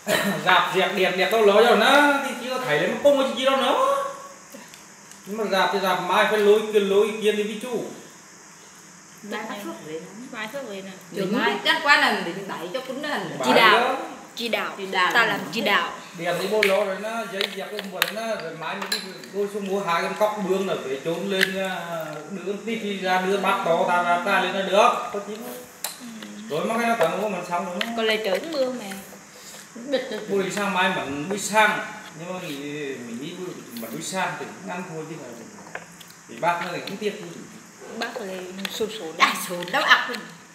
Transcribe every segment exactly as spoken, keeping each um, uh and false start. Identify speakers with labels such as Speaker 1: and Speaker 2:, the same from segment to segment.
Speaker 1: Dạp dẹp đẹp đẹp đâu lối rồi nó thì chỉ có thấy lấy một công cái gì đâu nữa. Nhưng mà dạp thì dạp mai phải lối kia lối kia đi với chú.
Speaker 2: Mai phát phước về lắm.
Speaker 3: Mai phước về nè.
Speaker 2: Trường mai chắc quá là để đẩy cho cũng nó
Speaker 3: Chị đào. Chị đào.
Speaker 2: Chị đào.
Speaker 3: Ta làm chị đào.
Speaker 1: Đẹp đi bô lô rồi nó giấy dẹp cái quần nó rồi mai mình đi tôi xuống mua hai con cóc bương rồi để trốn lên đưa tí thì ra đưa bắt đó ta ra ta lên nó được. Có chín rồi mà cái nó tận mua mình xong rồi.
Speaker 3: Còn lại trởn mưa mà.
Speaker 1: Buổi sang mai mình buổi sang nhưng mà mình nghĩ mình buổi sang thì ăn thôi chứ là thì bác nó lại cũng tiếc.
Speaker 3: Bác lại sụt sụt
Speaker 2: đã sụt đâu ọc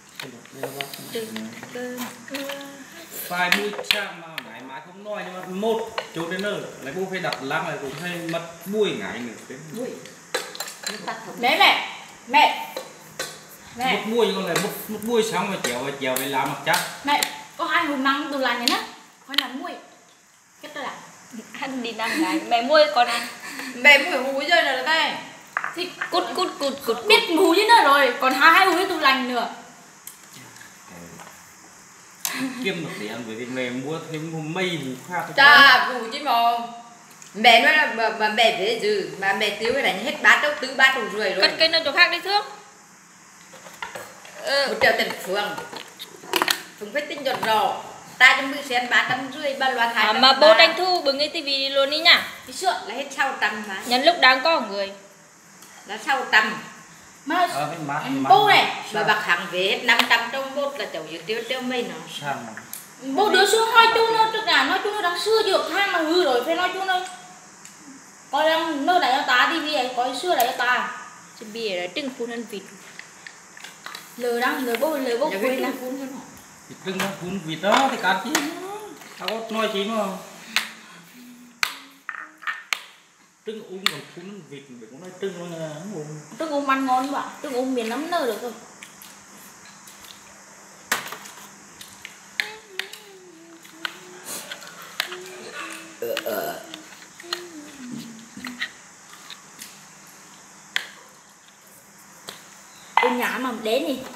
Speaker 1: vài buổi sang mà ngày mai không nói nhưng mà một chỗ đến nơi lại bố phải đặt lăng lại cũng hay mất buổi ngày nữa đến
Speaker 2: buổi
Speaker 3: mẹ mẹ mẹ
Speaker 1: mẹ một buổi còn lại một, một buổi sáng mà chiều và chiều về làm mặt chắc
Speaker 3: mẹ có hai người măng từ lành này con làm muối cái tôi là ăn đi năm ngày mẹ muối con ăn
Speaker 2: mẹ muối hú rồi là đây
Speaker 3: thì cút cút cút cút biết mù với nó rồi còn hai hai hú từ lành nữa
Speaker 1: kiếm được để ăn với cái mẹ mua thêm một mây hú khác
Speaker 2: cha hú chứ mà mẹ nói là bà, bà mẹ thế chứ mà mẹ tiêu cái đánh hết bát đâu tứ bát đâu rưỡi rồi
Speaker 3: cất cây nó chỗ khác đi thước
Speaker 2: ừ. Một triệu tiền phường chúng phải tính giọt rò ta cho mười sen ba trăm rưỡi ba loạt hai
Speaker 3: à, mà bố tranh thu bừng cái tivi luôn đi nhá
Speaker 2: đi sữa là hết sáu trăm mà
Speaker 3: nhân lúc đang có người
Speaker 2: là sáu trăm
Speaker 3: mà
Speaker 1: ờ,
Speaker 3: bố này
Speaker 2: mà bạc hàng về năm trăm trong một là chậu dưa tiêu tiêu mây nó
Speaker 1: sang
Speaker 3: bố đứa xuống nói chú nó tức là nói chú nó đang xưa dược thang mà hư rồi phải nói chú nó coi đang nơi đại cho ta đi về coi xưa đại cho ta chứ bia là trứng phun ăn vịt lừa đang lừa bố lừa bố quên là
Speaker 2: phun hơn
Speaker 1: thì trứng nó phun vịt đó thì cá chi tao có nói chi mà trứng ung còn phun vịt để cũng nói trứng nó là
Speaker 3: trứng ung ăn ngon quá trứng ung miền nấm nơ được rồi con nhà mà đến đi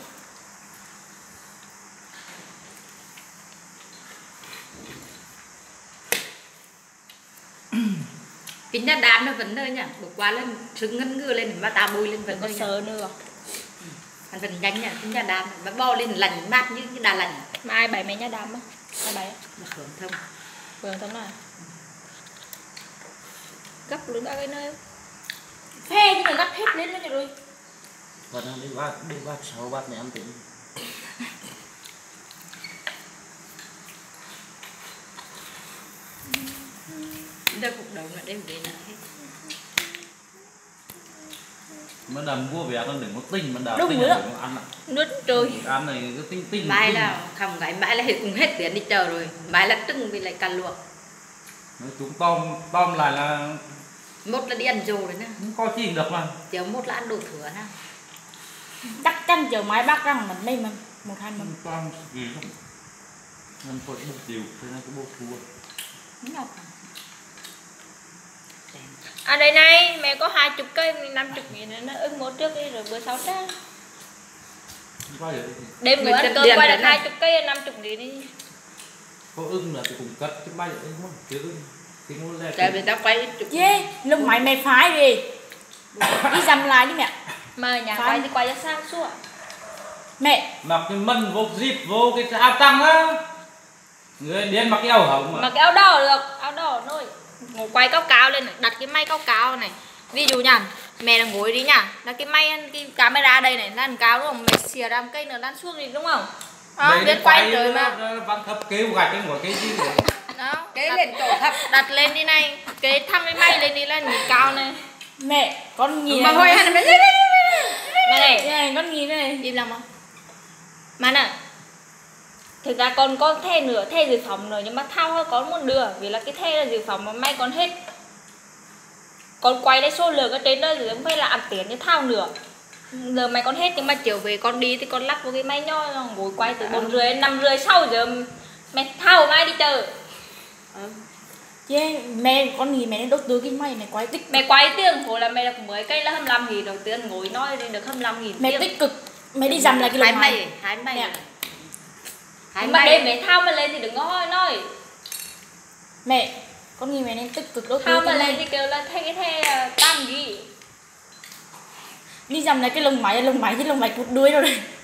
Speaker 2: kính nhà đam nó vẫn nơi nhá bữa qua lên sưng ngân ngưa lên mà ta bôi lên vẫn
Speaker 3: có sờ nữa
Speaker 2: hắn vẫn nhanh nhá kính nhà đam mà bo lên lạnh mát như cái đà lạnh
Speaker 3: mà ai bày mấy nhà đam á ai bày
Speaker 2: là hưởng thông
Speaker 3: hưởng thông nào gấp luôn các cái nơi phe chứ mà gấp hết lên nó rồi
Speaker 1: và nó đi bát đi bát sáu bát này ăn tính
Speaker 2: đây cuộc đầu là đem về là hết
Speaker 1: mà đầm vua về ăn đừng có tinh mà đào
Speaker 3: đúng
Speaker 1: tinh
Speaker 3: rồi
Speaker 1: đừng có ăn ạ
Speaker 3: nước trời
Speaker 1: ăn này cái tinh tinh
Speaker 2: mai là không gái mai là cùng hết tiền đi chờ rồi mai là trứng với lại cà luộc
Speaker 1: chúng tom tom lại là
Speaker 2: một là đi ăn dồ đấy nè
Speaker 1: không có chi được mà
Speaker 2: chiều một là ăn đồ thừa nè
Speaker 3: chắc chắn chiều mai bác răng mình đây mà một hai mình
Speaker 1: tom gì không nên thôi bốc chiều thế nên cái bốc thua
Speaker 3: à đây này mẹ có hai chục cây năm chục nghìn nó ưng một trước đi rồi bữa sau ra đêm người ăn cơm quay là hai chục cây năm chục nghìn đi
Speaker 1: có ưng là thì cùng cất cái bay ưng không chứ ưng thì mua lên
Speaker 2: trời người ta quay chụp
Speaker 3: yeah, lúc mày mày phái đi đi dầm lại đi mẹ mà nhà phái. Quay thì quay cho sang xua mẹ
Speaker 1: mặc cái mân vô dịp vô cái áo tăng á người điên mặc cái áo hồng mà
Speaker 3: mặc cái áo đỏ được áo đỏ thôi ngồi quay cao cao lên đặt cái may cao cao này ví dụ nha mẹ là ngồi đi nhá là cái may cái camera đây này lan cao đúng không mẹ xìa ra một cây nữa lan xuống đi đúng không đó, biết quay trời mà
Speaker 1: văn thấp kêu gạch cái một cái gì
Speaker 3: đó
Speaker 2: kế lên chỗ thấp
Speaker 3: đặt lên đi này kế thăm cái may lên đi là nhìn cao này mẹ con nhìn
Speaker 2: mà hồi hành mà
Speaker 3: này này con nhìn này im lặng mà mà nè thực ra con có the nửa the dự phòng rồi nhưng mà thao hơi có một nửa vì là cái the là dự phòng mà may còn hết con quay lấy số lượng ở trên đó thì không phải là ăn tiền như thao nửa giờ mày còn hết nhưng mà chiều về con đi thì con lắp vào cái máy nhoi ngồi quay từ bốn rưỡi năm rưỡi sau giờ mày thao mai đi chờ ừ. Yeah, mẹ con nghĩ mẹ nên đốt tứ cái máy mày quay tích mẹ quay tiền hồi là mẹ được mười cây là hai mươi lăm nghìn đầu tiên ngồi nói đi được hai mươi lăm nghìn mẹ tích cực mẹ đi dằm lại cái
Speaker 2: hai mày hai mày
Speaker 3: hai mày đêm mẹ thao mà lên thì đừng có nói
Speaker 4: Mẹ, con nghĩ mẹ nên tích cực đầu tư
Speaker 3: Không
Speaker 4: cho
Speaker 3: mà
Speaker 4: mẹ.
Speaker 3: lại thì kêu là thay cái thay tam gì.
Speaker 4: Đi dằm này cái lồng máy, lồng máy chứ lồng máy cút đuôi đâu đây.